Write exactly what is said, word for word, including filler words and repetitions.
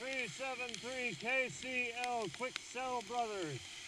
three seven three K C L Quick Cell Brothers.